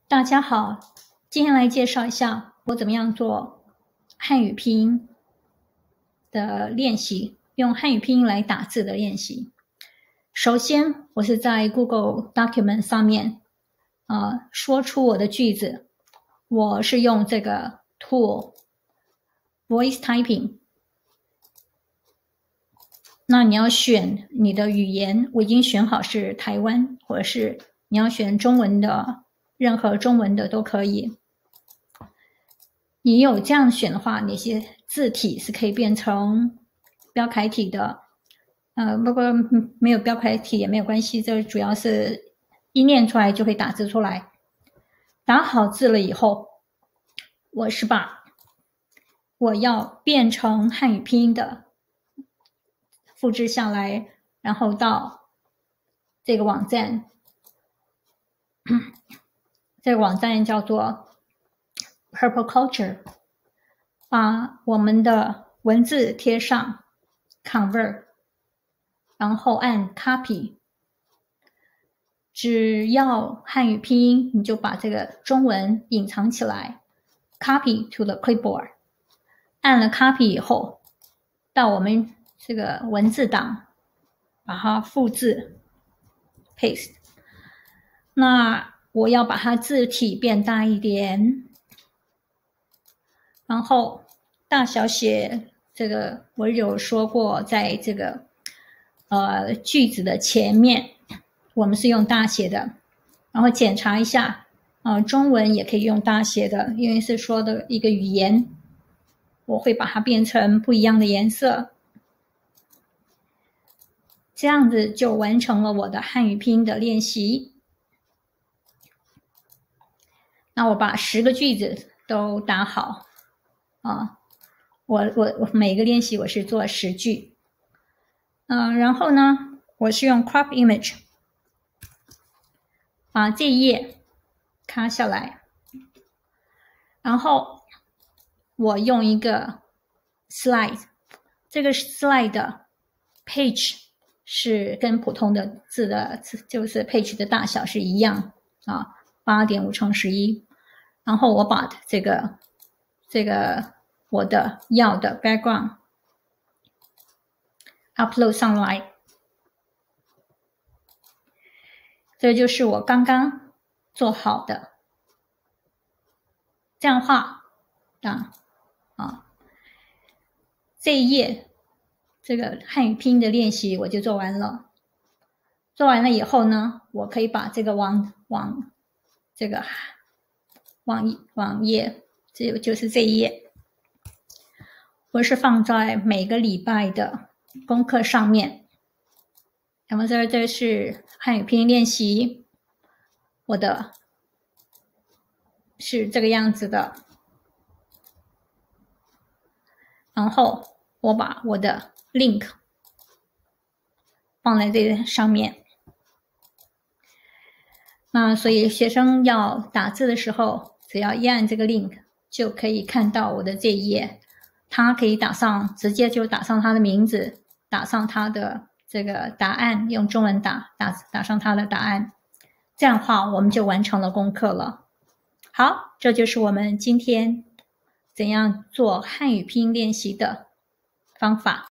大家好，今天来介绍一下我怎么样做汉语拼音的练习，用汉语拼音来打字的练习。首先，我是在 Google Document 上面说出我的句子，我是用这个 tool Voice Typing。那你要选你的语言，我已经选好是台湾，或者是你要选中文的，任何中文的都可以。你有这样选的话，哪些字体是可以变成标楷体的？不过没有标楷体也没有关系，这主要是一念出来就会打字出来。打好字了以后，我是把我要变成汉语拼音的复制下来，然后到这个网站，这个网站叫做 Purple Culture， 把我们的文字贴上 Convert， 然后按 Copy， 只要汉语拼音你就把这个中文隐藏起来 Copy to the clipboard， 按了 Copy 以后，到我们这个文字档把它复制 Paste。 那我要把它字体变大一点，然后大小写这个我有说过，在这个句子的前面我们是用大写的，然后检查一下中文也可以用大写的，因为是说的一个语言，我会把它变成不一样的颜色，这样子就完成了我的汉语拼音的练习。那我把10个句子都打好我每个练习我是做10句，然后呢，我是用 crop image 把这一页卡下来，然后我用一个 slide， 这个 slide 的 page 是跟普通的字的就是 page 的大小是一样8.5乘11，然后我把这个我的要的 background upload 上来，这就是我刚刚做好的，这样画这一页这个汉语拼音的练习我就做完了。做完了以后呢，我可以把这个网页，这就是这一页，我是放在每个礼拜的功课上面。然后这是汉语拼音练习，我的是这个样子的，然后我把我的 link 放在这上面。那所以学生要打字的时候，只要一按这个 link 就可以看到我的这一页，他可以直接就打上他的名字，打上他的这个答案，用中文打上他的答案，这样的话我们就完成了功课了。好，这就是我们今天怎样做汉语拼音练习的方法。